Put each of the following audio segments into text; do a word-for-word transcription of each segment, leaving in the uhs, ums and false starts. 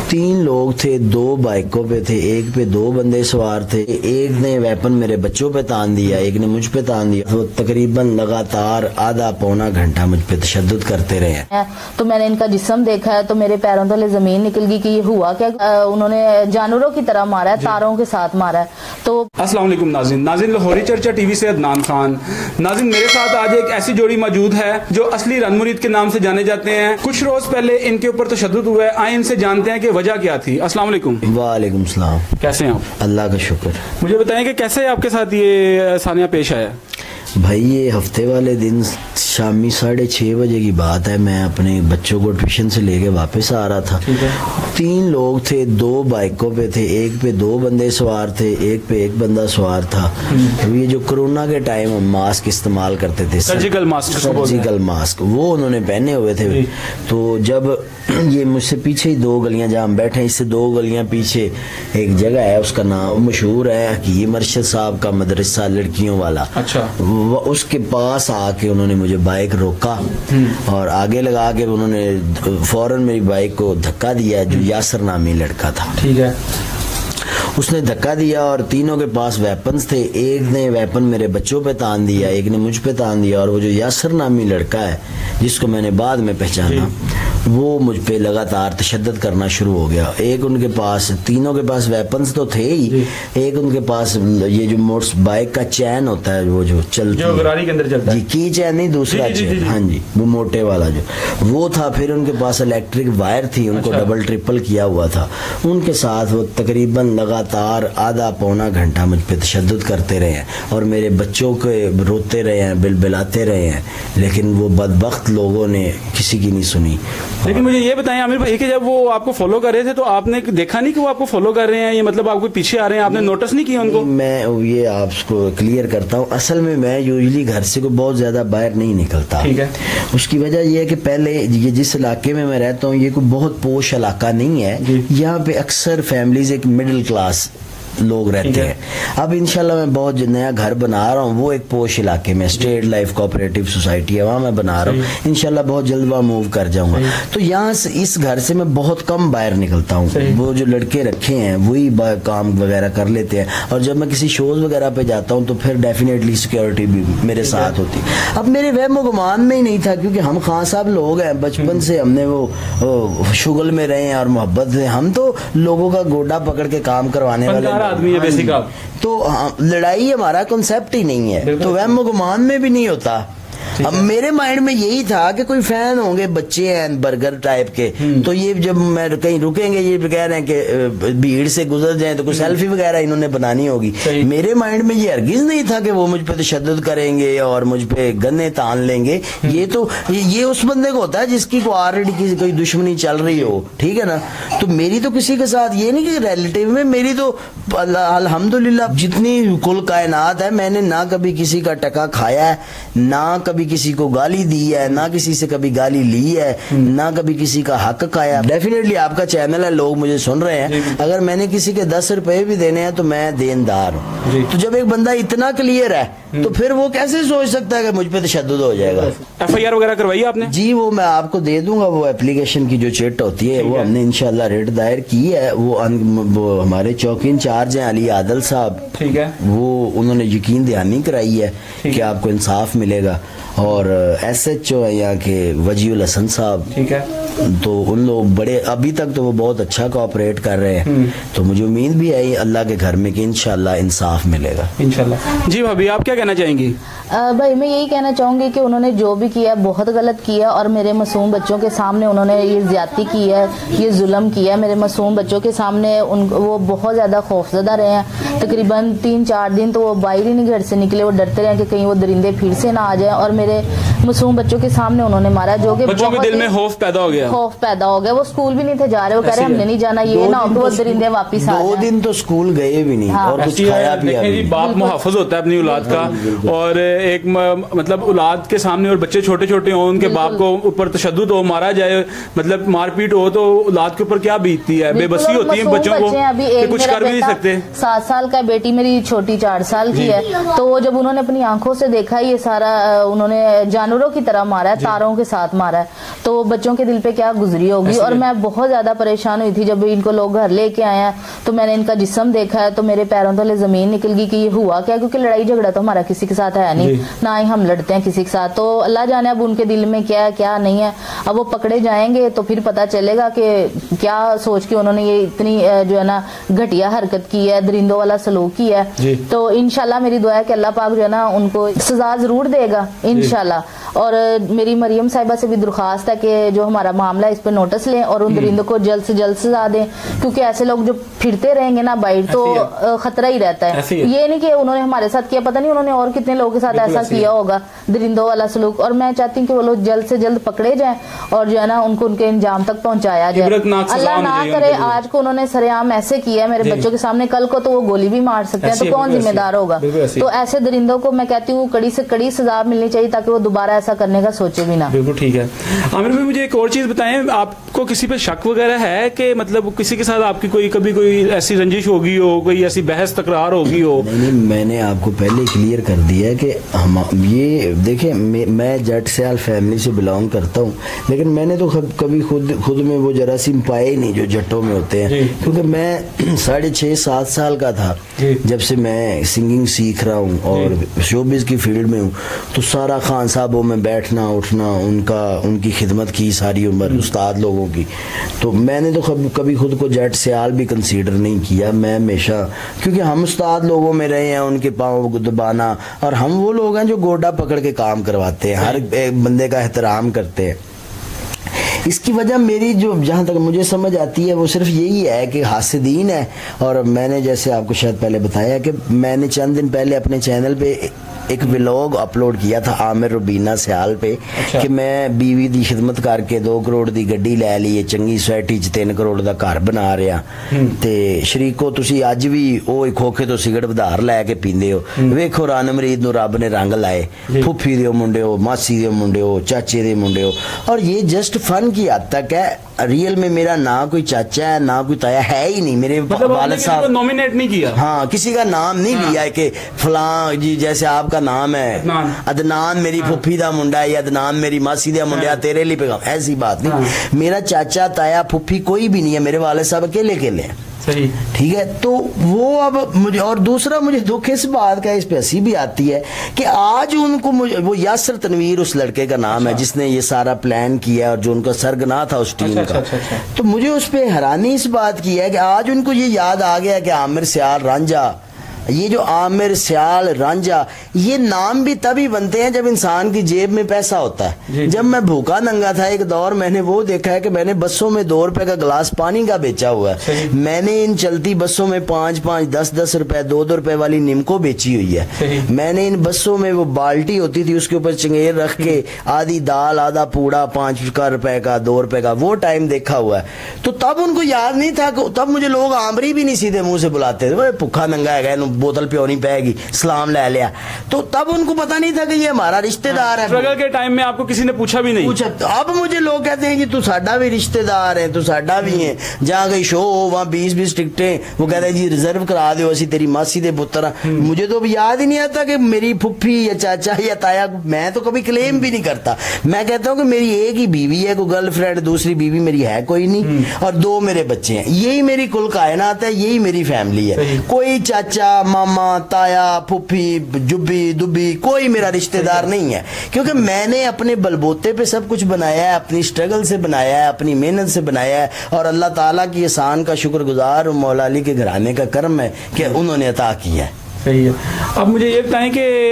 तीन लोग थे, दो बाइकों पे थे, एक पे दो बंदे सवार थे। एक ने वेपन मेरे बच्चों पे तान दिया, एक ने मुझ पे तान दिया। तो तकरीबन लगातार आधा पौना घंटा मुझ पे तशद्दुद करते रहे हैं। तो मैंने इनका जिस्म देखा है तो मेरे पैरों तले जमीन निकल गई कि ये हुआ क्या। उन्होंने जानवरों की तरह मारा है, तारों के साथ मारा है। तो अस्सलाम वालेकुम नाज़रीन, नाज़रीन लाहौरी चर्चा टीवी से अदनान खान। नाज़रीन, मेरे साथ आज एक ऐसी जोड़ी मौजूद है जो असली रन मुरीद के नाम से जाने जाते हैं। कुछ रोज पहले इनके ऊपर तशद्दुद हुआ है, आए इनसे जानते हैं कि वजह क्या थी। अस्सलाम वालेकुम। वालेकुम सलाम। कैसे हैं आप? अल्लाह का शुक्र। मुझे बताएं कि कैसे आपके साथ ये सानिया पेश आया? भाई ये हफ्ते वाले दिन शामी साढ़े छः बजे की बात है। मैं अपने बच्चों को ट्यूशन से लेके वापस आ रहा था। तीन लोग थे, दो बाइकों पे थे, एक पे दो बंदे सवार थे, एक पे एक बंदा सवार था। तो ये जो कोरोना के टाइम हम मास्क इस्तेमाल करते थे, सर्जिकल मास्क, सर्जिकल मास्क वो उन्होंने पहने हुए थे। तो जब ये मुझसे पीछे ही दो गलियां जहाँ हम बैठे हैं, इससे दो गलियां पीछे एक जगह है, उसका नाम मशहूर है कि ये मर्शद साहब का मदरसा लड़कियों वाला। अच्छा। उसके पास आके उन्होंने मुझे बाइक रोका और आगे लगा के उन्होंने फौरन मेरी बाइक को धक्का दिया। जो यासर नामी लड़का था, ठीक है, उसने धक्का दिया और तीनों के पास वेपन्स थे। एक ने वेपन मेरे बच्चों पे तान दिया, एक ने मुझ पे तान दिया। और वो जो यासर नामी लड़का है जिसको मैंने बाद में पहचाना, वो मुझ पे लगातार तशद्दुद करना शुरू हो गया। एक उनके पास, तीनों के पास वेपन्स तो थे ही, एक उनके पास ये जो मोटर बाइक का चैन होता है, वो जो चलती जो गरारी के अंदर चलता है, जी, की चैन नहीं, दूसरा चैन, हाँ जी, वो मोटे वाला जो वो था। फिर उनके पास इलेक्ट्रिक वायर थी, उनको अच्छा। डबल ट्रिपल किया हुआ था। उनके साथ वो तकरीबन लगातार आधा पौना घंटा मुझ पे तशद्दुद करते रहे हैं और मेरे बच्चों के रोते रहे हैं, बिलबिलाते रहे हैं। लेकिन वो बदबख्त लोगों ने किसी की नहीं सुनी। लेकिन मुझे ये बताएं आमिर भाई कि जब वो आपको फॉलो कर रहे थे तो आपने देखा नहीं कि वो आपको फॉलो कर रहे हैं, ये मतलब आपको पीछे आ रहे हैं, आपने नोटिस नहीं किया उनको? मैं ये आपको क्लियर करता हूँ। असल में मैं यूजुअली घर से को बहुत ज्यादा बाहर नहीं निकलता। ठीक है। उसकी वजह यह है कि पहले ये जिस इलाके में मैं रहता हूँ, ये कोई बहुत पोश इलाका नहीं है। यहाँ पे अक्सर फैमिलीज एक मिडिल क्लास लोग रहते हैं। अब इंशाल्लाह मैं बहुत नया घर बना रहा हूँ, वो एक पोश इलाके में, स्टेट लाइफ कोऑपरेटिव सोसाइटी है, वहाँ मैं बना रहा हूँ। इंशाल्लाह बहुत जल्द वहाँ मूव कर जाऊंगा। तो यहाँ से इस घर से मैं बहुत कम बाहर निकलता हूँ। वो जो लड़के रखे हैं वही काम वगैरह कर लेते हैं। और जब मैं किसी शोज वगैरह पे जाता हूँ तो फिर डेफिनेटली सिक्योरिटी भी मेरे साथ होती है। अब मेरे वहम गुमान में ही नहीं था, क्योंकि हम खान साहब लोग हैं, बचपन से हमने वो, वो शुगल में रहे हैं और मोहब्बत से। हम तो लोगों का गोडा पकड़ के काम करवाने वाले आदमी है बेसिक। आप तो लड़ाई हमारा कॉन्सेप्ट ही नहीं है, तो वहम गुमान में भी नहीं होता। अब मेरे माइंड में यही था कि कोई फैन होंगे, बच्चे हैं बर्गर टाइप के, तो ये जब मैं कहीं रुकेंगे, ये कह रहे हैं कि भीड़ से गुजर जाएं तो कोई सेल्फी वगैरह इन्होंने बनानी होगी। मेरे माइंड में ये हरगिज नहीं था कि वो मुझ पे तशद्दुद करेंगे और मुझ पे गन्ने तान लेंगे। ये तो ये उस बंदे को होता है जिसकी को ऑलरेडी किसी कोई दुश्मनी चल रही हो, ठीक है ना। तो मेरी तो किसी के साथ ये नहीं कि रिलेटिव में, मेरी तो अल्हम्दुलिल्लाह जितनी कुल कायनात है, मैंने ना कभी किसी का टका खाया है, ना कभी किसी को गाली दी है, ना किसी से कभी गाली ली है, ना कभी किसी का हक खाया। डेफिनेटली आपका चैनल है, लोग मुझे सुन रहे हैं, अगर मैंने किसी के दस रुपए भी देने हैं तो मैं देनदार हूँ। तो जब एक बंदा इतना क्लियर है तो फिर वो कैसे सोच सकता है कि मुझ पे तशद्दुद हो जाएगा। एफ आई आर वगैरह करवाई आपने? जी, वो मैं आपको दे दूंगा, वो एप्लीकेशन की जो चिट होती है वो हमने इंशाल्लाह रेट दायर की है। वो, वो हमारे चौकी इंचार्ज हैं अली आदल साहब, ठीक है, वो उन्होंने यकीन दहानी कराई है कि आपको इंसाफ मिलेगा। और एस एच ओ है यहाँ के वजीउल हसन साहब, ठीक है, तो उन लोग बड़े, अभी तक तो वो बहुत अच्छा कोऑपरेट कर रहे हैं। तो मुझे उम्मीद भी है अल्लाह के घर में कि इंशाल्लाह इंसाफ मिलेगा इंशाल्लाह। जी भाभी, आप क्या कहना चाहेंगी? आ, भाई मैं यही कहना चाहूंगी कि उन्होंने जो भी किया बहुत गलत किया और मेरे मासूम बच्चों के सामने उन्होंने ये ज्यादती की है, ये जुल्म किया मेरे मासूम बच्चों के सामने। उन वो बहुत ज्यादा खौफजदा रहे हैं। तकरीबन तीन चार दिन तो वो बाहर ही नहीं घर से निकले, वो डरते रहे कि कहीं वो दरिंदे फिर से ना आ जाए। और मेरे मासूम बच्चों के सामने उन्होंने मारा, जो कि बच्चों के दिल में खौफ पैदा हो गया, खौफ पैदा हो गया। वो स्कूल भी नहीं थे जा रहे, वो कह रहे हमने नहीं जाना, ये ना हो दरिंदे वापिस आ जाए। दो दिन तो स्कूल गए भी नहीं और कुछ खाया पिया भी नहीं। बाप मुहाफिज होता है अपनी औलाद का, और एक मतलब औलाद के सामने और बच्चे छोटे छोटे हों, उनके बाप को ऊपर तशद्दुद हो, मारा जाए, मतलब मारपीट हो, तो औलाद के ऊपर क्या बीतती है, बेबसी होती है बच्चों को, कुछ कर भी नहीं सकते। सात साल का बेटी मेरी छोटी चार साल की है, तो वो जब उन्होंने अपनी आंखों से देखा ये सारा, उन्होंने उन्होंने जानवरों की तरह मारा है, तारों के साथ मारा है, तो बच्चों के दिल पे क्या गुजरी होगी। और मैं बहुत ज्यादा परेशान हुई थी जब इनको लोग घर लेके आए हैं, तो मैंने इनका जिस्म देखा है तो मेरे पैरों तले जमीन निकल गई कि ये हुआ क्या, क्योंकि लड़ाई झगड़ा तो हमारा किसी के साथ है नहीं, ना ही हम लड़ते हैं किसी के साथ। तो अल्लाह जाने अब उनके दिल में क्या है क्या नहीं है। अब वो पकड़े जाएंगे तो फिर पता चलेगा कि क्या सोच के उन्होंने ये इतनी जो है ना घटिया हरकत की है, दरिंदों वाला सलूक किया है। तो इंशाल्लाह मेरी दुआ है कि अल्लाह पाक जो है ना उनको सजा जरूर देगा इंशाल्लाह। और मेरी मरियम साहिबा से भी दरख्वास्त है कि जो हमारा मामला है इस पे नोटिस लें और उन दरिंदों को जल्द से जल्द सजा दें, क्योंकि ऐसे लोग जो फिरते रहेंगे ना बाइट तो खतरा ही रहता है। ये नहीं कि उन्होंने हमारे साथ किया, पता नहीं उन्होंने और कितने लोगों के साथ ऐसा किया होगा दरिंदों वाला सलूक। और मैं चाहती हूँ कि वो लोग जल्द से जल्द पकड़े जाएं और जो है ना उनको उनके इंजाम तक पहुंचाया जाए। अल्लाह ना करे आज को उन्होंने सरेआम ऐसे किया है मेरे बच्चों के सामने, कल को तो वो गोली भी मार सकते हैं, तो कौन जिम्मेदार होगा। तो ऐसे दरिंदों को मैं कहती हूँ कड़ी से कड़ी सजा मिलनी चाहिए ताकि वो दोबारा ऐसा करने का सोचे भी ना। बिल्कुल ठीक है। आमिर भाई मुझे एक और चीज बताएं, आपको किसी पे शक वगैरह है कि मतलब किसी के साथ आपकी कोई कभी कोई ऐसी रंजिश होगी हो, कोई ऐसी बहस तकरार होगी हो? नहीं, नहीं, मैंने आपको पहले क्लियर कर दिया है कि हम ये देखें, मैं जट सयाल फैमिली से बिलोंग करता हूँ, लेकिन मैंने तो कभी खुद खुद में वो जरासीम पाए नहीं जो जट्टों में होते हैं, क्योंकि मैं साढ़े छः सात साल का था जब से मैं सिंगिंग सीख रहा हूँ और शोबिज की फील्ड में हूँ। तो सारा खान साहबों में बैठना उठना, उनका उनकी खिदमत की सारी उम्र उस्ताद लोगों की। तो मैंने तो कभी खुद को जट सयाल भी कंसीडर नहीं किया। मैं हमेशा, क्योंकि हम उस्ताद लोगों में रहे हैं, उनके पाँव को दबाना, और हम वो लोग हैं जो गोडा पकड़ के काम करवाते हैं, हर एक बंदे का एहतराम करते हैं। इसकी वजह मेरी जो जहाँ तक मुझे समझ आती है वो सिर्फ यही है कि हासिदीन है। और मैंने जैसे आपको शायद पहले बताया कि मैंने चंद दिन पहले अपने चैनल पे एक व्लॉग अपलोड किया था आमिर रुबीना सयाल पे। अच्छा। कि मैं बीवी दी खिदमत करके दो करोड़ दी गड्डी लै ली है, चंगी सोसाइटी च तीन करोड़ दा घर बना रहा, ते शरीको तुसी अज भी ओ खोखे तो सिगरट उधार लैके पींदे हो। वेखो रन मरीद नूं रब ने रंग लाए, फुफी दे मुंडे हो, मासी दे मुंडे हो, चाचे दे मुंडे हो। और ये जस्ट फन की हद तक है, रियल में मेरा ना कोई चाचा है ना कोई ताया है ही नहीं। मेरे मतलब वालिद साहब नॉमिनेट नहीं किया, हाँ किसी का नाम नहीं हाँ। लिया है कि फलां जी, जैसे आपका नाम है अदनान, अदनान मेरी हाँ। फुफी दा मुंडा है या अदनान मेरी मासी दा मुंडा हाँ। तेरे लिए पैगाम, ऐसी बात नहीं हाँ। मेरा चाचा ताया फुफी कोई भी नहीं है, मेरे वाले साहब अकेले अकेले हैं। सही, ठीक है। तो वो अब मुझे, और दूसरा मुझे दुख इस बात का, इस पे हंसी भी आती है कि आज उनको मुझे, वो यासर तनवीर उस लड़के का नाम अच्छा। है जिसने ये सारा प्लान किया और जो उनका सरगना था उस टीम अच्छा, का अच्छा, अच्छा, अच्छा। तो मुझे उस पे हैरानी इस बात की है कि आज उनको ये याद आ गया कि आमिर सयाल रांझा, ये जो आमिर सयाल रांझा, ये नाम भी तभी बनते हैं जब इंसान की जेब में पैसा होता है। जब मैं भूखा नंगा था एक दौर, मैंने वो देखा है कि मैंने बसों में दो रुपए का गिलास पानी का बेचा हुआ है। मैंने इन चलती बसों में पाँच पाँच दस दस रुपए दो दो रुपए वाली निमको बेची हुई है। मैंने इन बसों में वो बाल्टी होती थी उसके ऊपर चंगेर रख के आधी दाल आधा पूड़ा पाँच का रुपए का दो रुपए का, वो टाइम देखा हुआ है। तो तब उनको याद नहीं था, तब मुझे लोग आमरी भी नहीं सीधे मुंह से बुलाते थे, भूखा नंगा है बोतल प्योनी पैगी सलाम ले लिया। तो तब उनको पता नहीं था कि ये हमारा रिश्तेदार है। स्ट्रगल के टाइम में आपको किसी ने पूछा भी नहीं? पूछा। तो अब मुझे लोग कहते हैं कि तू साडा भी रिश्तेदार है, तू साडा भी है, जहाँ गई शो हो वहाँ बीस बीस टिकटें, वो कहते हैं जी रिजर्व करा दो, ऐसी तेरी मासी दे पुत्र। मुझे तो याद ही नहीं आता कि मेरी फुफ्फी या चाचा या ताया, मैं तो कभी क्लेम भी नहीं करता। मैं कहता हूँ कि मेरी एक ही बीवी है, कोई गर्लफ्रेंड दूसरी बीवी मेरी है कोई नहीं, और दो मेरे बच्चे हैं। यही मेरी कुल कायनात है, यही मेरी फैमिली है। कोई चाचा मामा ताया फुफी जुब्बी दुब्बी कोई मेरा रिश्तेदार नहीं है, क्योंकि मैंने अपने बलबोते पे सब कुछ बनाया है, अपनी स्ट्रगल से बनाया है, अपनी मेहनत से बनाया है, और अल्लाह ताला की एहसान का शुक्रगुजार हूं, मौला अली के घराने का करम है कि उन्होंने अता किया है। सही है। अब मुझे ये बताएं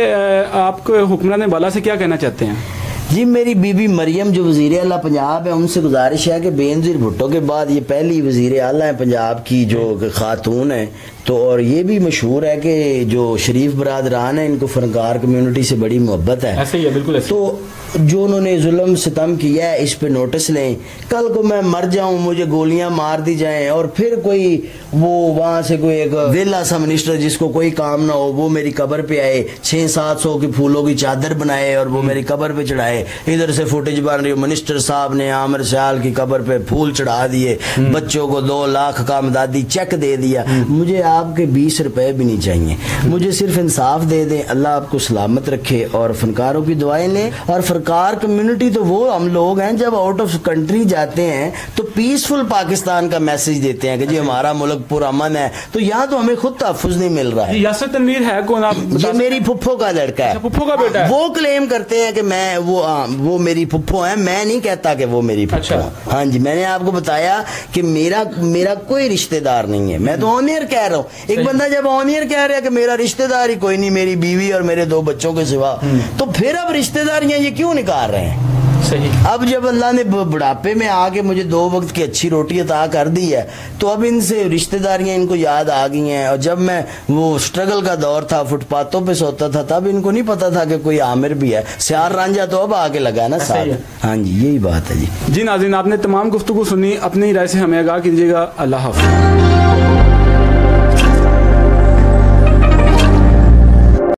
कि आप हुक्मरान बाला से क्या कहना चाहते हैं? जी, मेरी बीबी मरियम जो वजीर आला पंजाब है, उनसे गुजारिश है कि बेनज़ीर भुट्टो के बाद ये पहली वजीर आला है पंजाब की जो खातून है। तो और ये भी मशहूर है कि जो शरीफ बरादरान है इनको फनकार कम्युनिटी से बड़ी मोहब्बत है। ऐसे ही है, बिल्कुल ऐसे। तो जो उन्होंने जुल्म सितम किया है इस पे नोटिस लें। कल को मैं मर जाऊं, मुझे गोलियां मार दी जाएं और फिर कोई वो वहां से कोई एक वेला सा मिनिस्टर जिसको कोई काम ना हो वो मेरी कब्र पे आए, छह सात सौ की फूलों की चादर बनाए और वो मेरी कब्र पे चढ़ाए। इधर से फुटेज बन रही हो, मिनिस्टर साहब ने आमिर सयाल की कब्र पे फूल चढ़ा दिए, बच्चों को दो लाख का मदादी चेक दे दिया। मुझे आपके बीस रुपए भी नहीं चाहिए, मुझे सिर्फ इंसाफ दे दें, अल्लाह आपको सलामत रखे और फनकारों की दुआएं लें। और फनकार कम्युनिटी तो वो हम लोग हैं जब आउट ऑफ कंट्री जाते हैं तो पीसफुल पाकिस्तान का मैसेज देते हैं कि जी हमारा मुल्क पुरअमन है, तो यहाँ तो हमें खुद तहफ़्फ़ुज़ नहीं मिल रहा है। यासर तनवीर है कौन? आप ये मेरी फुफ्फो का लड़का है। फुफ्फो का बेटा है? वो क्लेम करते हैं कि मैं वो आ, वो मेरी फुफ्फो है, मैं नहीं कहता कि वो मेरी फुफ्फो अच्छा। है। हाँ जी, मैंने आपको बताया कि मेरा मेरा कोई रिश्तेदार नहीं है, मैं तो ऑनियर कह रहा हूँ। एक बंदा जब ऑनियर कह रहा है कि मेरा रिश्तेदार ही कोई नहीं, मेरी बीवी और मेरे दो बच्चों के सिवा, तो फिर अब रिश्तेदारियां ये क्यों निकाल रहे हैं? सही। अब जब अल्लाह ने बुढ़ापे में आके मुझे दो वक्त की अच्छी रोटी अता कर दी है तो अब इनसे रिश्तेदारियां इनको याद आ गई हैं। और जब मैं वो स्ट्रगल का दौर था, फुटपाथों पे सोता था, तब इनको नहीं पता था कि कोई आमिर भी है। सियार रांझा तो अब आके लगा ना साथ। हाँ जी, यही बात है जी। जी नाज़रीन, आपने तमाम गुफ्तगू सुनी, अपनी राय से हमें आगाह कीजिएगा। अल्लाह हाफ़िज़।